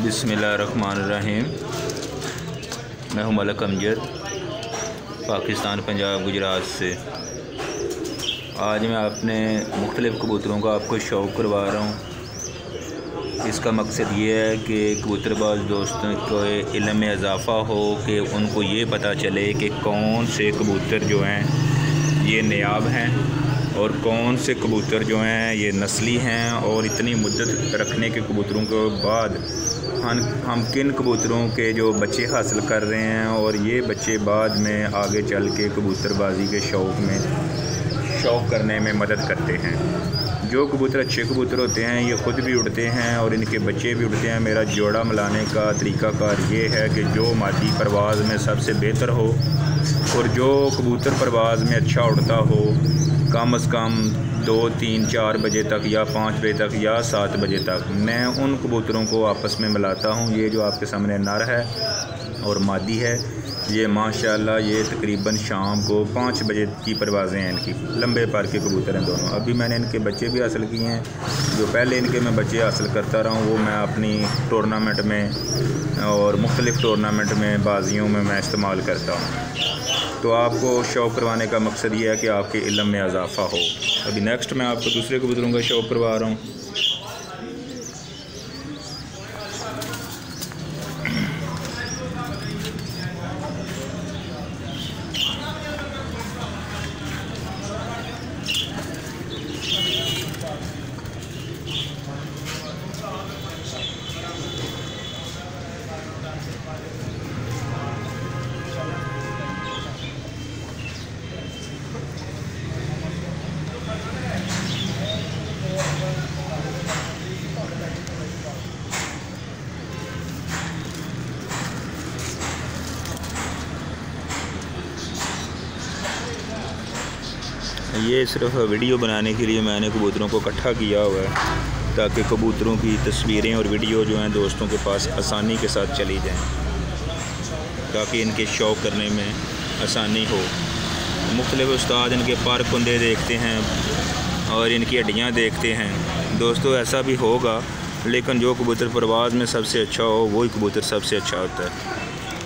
बिस्मिल्लाहिर्रहमानिर्रहीम। मैं हूं मलक अमजद, पाकिस्तान, पंजाब, गुजरात से। आज मैं अपने मुख्तलिफ़ कबूतरों का आपको शौक़ करवा रहा हूं। इसका मकसद ये है कि कबूतरबाज दोस्तों को इल्म में इजाफ़ा हो, कि उनको ये पता चले कि कौन से कबूतर जो हैं ये नायाब हैं और कौन से कबूतर जो हैं ये नस्ली हैं, और इतनी मुद्दत रखने के कबूतरों के बाद हम किन कबूतरों के जो बच्चे हासिल कर रहे हैं, और ये बच्चे बाद में आगे चल के कबूतरबाजी के शौक़ करने में मदद करते हैं। जो कबूतर अच्छे कबूतर होते हैं ये ख़ुद भी उड़ते हैं और इनके बच्चे भी उड़ते हैं। मेरा जोड़ा मिलाने का तरीक़ाकार ये है कि जो मादी परवाज़ में सबसे बेहतर हो और जो कबूतर परवाज़ में अच्छा उड़ता हो, कम से कम 2, 3, 4 बजे तक या 5 बजे तक या 7 बजे तक मैं उन कबूतरों को आपस में मिलाता हूँ। ये जो आपके सामने नर है और मादी है, ये माशाल्लाह ये तकरीबन शाम को 5 बजे की परवाज़ें हैं इनकी। लंबे पर के कबूतर हैं दोनों। अभी मैंने इनके बच्चे भी हासिल किए हैं। जो पहले इनके मैं बच्चे हासिल करता रहा हूँ वो मैं अपनी टूर्नामेंट में और मुख्तलिफ़ टूर्नामेंट में बाजियों में मैं इस्तेमाल करता हूँ। तो आपको शौक़ करवाने का मकसद ये है कि आपके इल्म में इजाफ़ा हो। अभी नेक्स्ट मैं आपको दूसरे कबूतरों का शौक़ करवा रहा हूँ। ये सिर्फ वीडियो बनाने के लिए मैंने कबूतरों को इकट्ठा किया हुआ है, ताकि कबूतरों की तस्वीरें और वीडियो जो हैं दोस्तों के पास आसानी के साथ चली जाएं, ताकि इनके शौक़ करने में आसानी हो। मुख्तलिफ़ उस्ताद इनके पर कुंदे देखते हैं और इनकी हड्डियाँ देखते हैं। दोस्तों ऐसा भी होगा, लेकिन जो कबूतर परवाज़ में सबसे अच्छा हो वही कबूतर सबसे अच्छा होता है।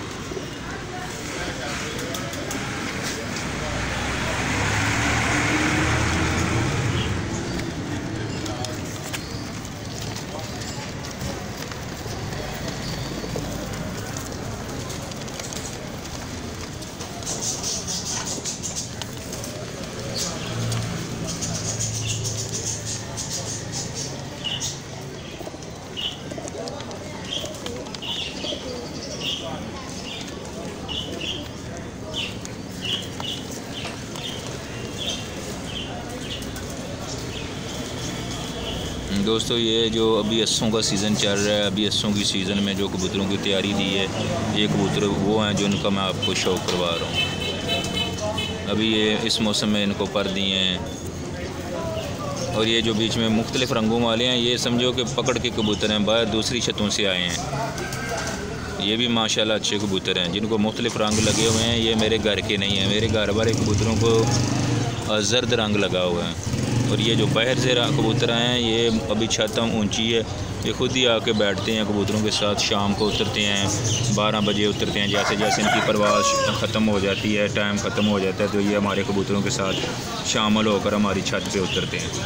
दोस्तों ये जो अभी अस्सों का सीज़न चल रहा है, अभी अस्सों की सीज़न में जो कबूतरों की तैयारी दी है, ये कबूतर वो हैं जो इनका मैं आपको शौक़ करवा रहा हूँ। अभी ये इस मौसम में इनको पर दिए हैं, और ये जो बीच में मुख्तलिफ़ रंगों वाले हैं ये समझो कि पकड़ के कबूतर हैं, बाहर दूसरी छतों से आए हैं। ये भी माशाल्लाह अच्छे कबूतर हैं जिनको मुख्तलिफ़ रंग लगे हुए हैं। ये मेरे घर के नहीं हैं, मेरे घर वाले कबूतरों को जर्द रंग लगा हुआ है। और ये जो बाहर से कबूतर आए हैं ये अभी छत ऊंची है, ये खुद ही आके बैठते हैं कबूतरों के साथ। शाम को उतरते हैं, 12 बजे उतरते हैं। जैसे जैसे इनकी परवाज़ ख़त्म हो जाती है, टाइम ख़त्म हो जाता है, तो ये हमारे कबूतरों के साथ शामिल होकर हमारी छत पे उतरते हैं।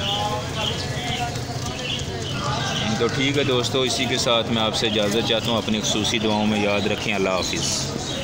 तो ठीक है दोस्तों, इसी के साथ मैं आपसे इजाज़त चाहता हूँ। अपनी ख़ुसूसी दुआओं में याद रखें। अल्लाह हाफ़िज़।